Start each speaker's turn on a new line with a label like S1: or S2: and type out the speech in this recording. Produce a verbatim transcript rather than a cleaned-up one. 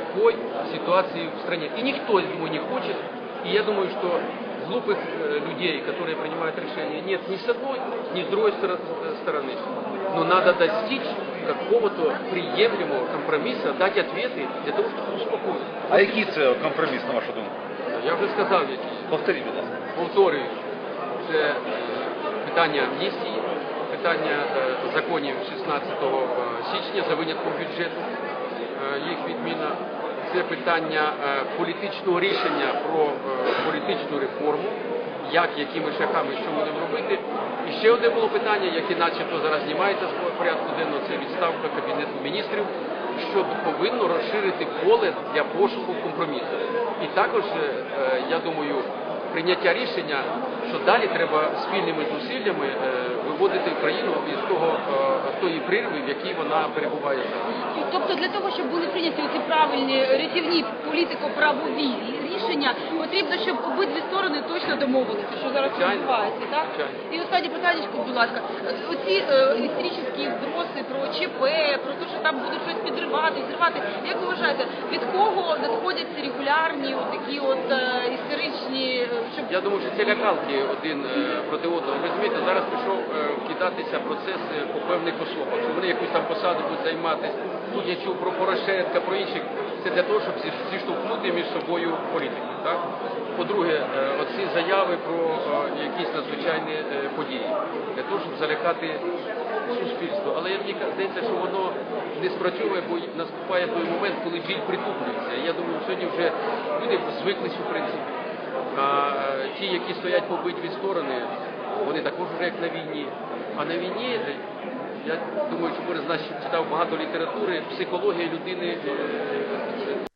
S1: такой ситуации в стране. И никто, я думаю, не хочет. И я думаю, что глупых людей, которые принимают решения, нет ни с одной, ни с другой стороны. Но надо достичь какого-то приемлемого компромисса, дать ответы для того, чтобы успокоить.
S2: А який це компроміс, на вашу думку?
S1: Я вже сказав, який.
S2: Повторіть, будь ласка.
S1: Повторюю, це питання амністії, питання законів шістнадцятого січня за винятком бюджету, їх відміна. Це питання політичного рішення про політичну реформу, як, якими шляхами, що будемо робити. І ще одне було питання, яке начебто зараз знімається з порядку денного, це відставка Кабінету міністрів, що повинно розширити поле для пошуку компромісу. І також, я думаю, прийняття рішення, що далі треба спільними зусиллями виводити країну із того, тої прірви, в якій вона перебуває зараз.
S3: Тобто для того, щоб були прийняті ці правильні рятівні політико-правові рішення, потрібно, щоб обидві сторони точно домовилися, що зараз відбувається, так? І останнє питання, будь ласка, оці е, історичні зброси про ЧП, про те, що там будуть щось підривати, зривати, як ви вважаєте, від кого надходять ці регулярні такі от е, історичні... Щоб...
S1: Я думаю, що це лякалки один е, проти одного. Ви розумієте, зараз пішов е, вкидатися процес по певних особах, що вони якусь там посаду будуть займати. Тут я чув про Порошенка, про інших. Це для того, щоб зіштовхнути між собою політику. Так? По-друге, е, оці заяви про е, якісь надзвичайні е, події. Для того, щоб залякати суспільство. Але мені здається, що воно не спрацьовує, бо наступає той момент, коли біль притуплюється. Я думаю, сьогодні вже люди звиклись у принципі. А ті, які стоять по обидві сторони, вони також вже як на війні. А на війні, я думаю, що кожен з нас читав багато літератури, психологія людини